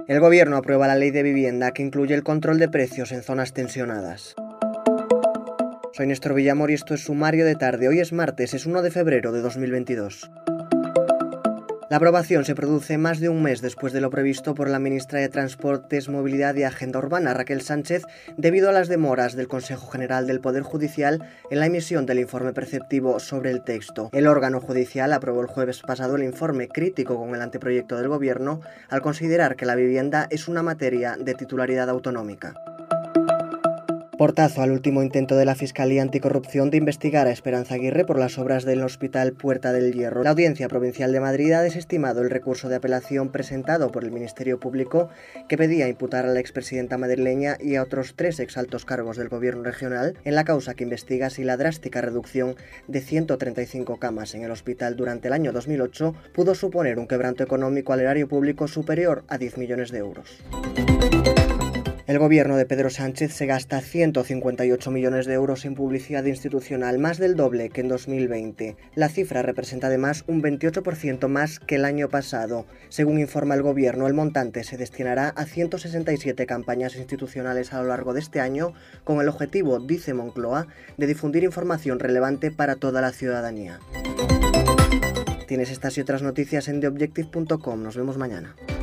El Gobierno aprueba la Ley de Vivienda que incluye el control de precios en zonas tensionadas. Soy Néstor Villamor y esto es Sumario de Tarde. Hoy es martes, es 1 de febrero de 2022. La aprobación se produce más de un mes después de lo previsto por la ministra de Transportes, Movilidad y Agenda Urbana, Raquel Sánchez, debido a las demoras del Consejo General del Poder Judicial en la emisión del informe preceptivo sobre el texto. El órgano judicial aprobó el jueves pasado el informe crítico con el anteproyecto del Gobierno al considerar que la vivienda es una materia de titularidad autonómica. Portazo al último intento de la Fiscalía Anticorrupción de investigar a Esperanza Aguirre por las obras del Hospital Puerta del Hierro. La Audiencia Provincial de Madrid ha desestimado el recurso de apelación presentado por el Ministerio Público que pedía imputar a la expresidenta madrileña y a otros 3 exaltos cargos del Gobierno regional en la causa que investiga si la drástica reducción de 135 camas en el hospital durante el año 2008 pudo suponer un quebranto económico al erario público superior a 10 millones de euros. El gobierno de Pedro Sánchez se gasta 158 millones de euros en publicidad institucional, más del doble que en 2020. La cifra representa además un 28% más que el año pasado. Según informa el gobierno, el montante se destinará a 167 campañas institucionales a lo largo de este año, con el objetivo, dice Moncloa, de difundir información relevante para toda la ciudadanía. Tienes estas y otras noticias en theobjective.com. Nos vemos mañana.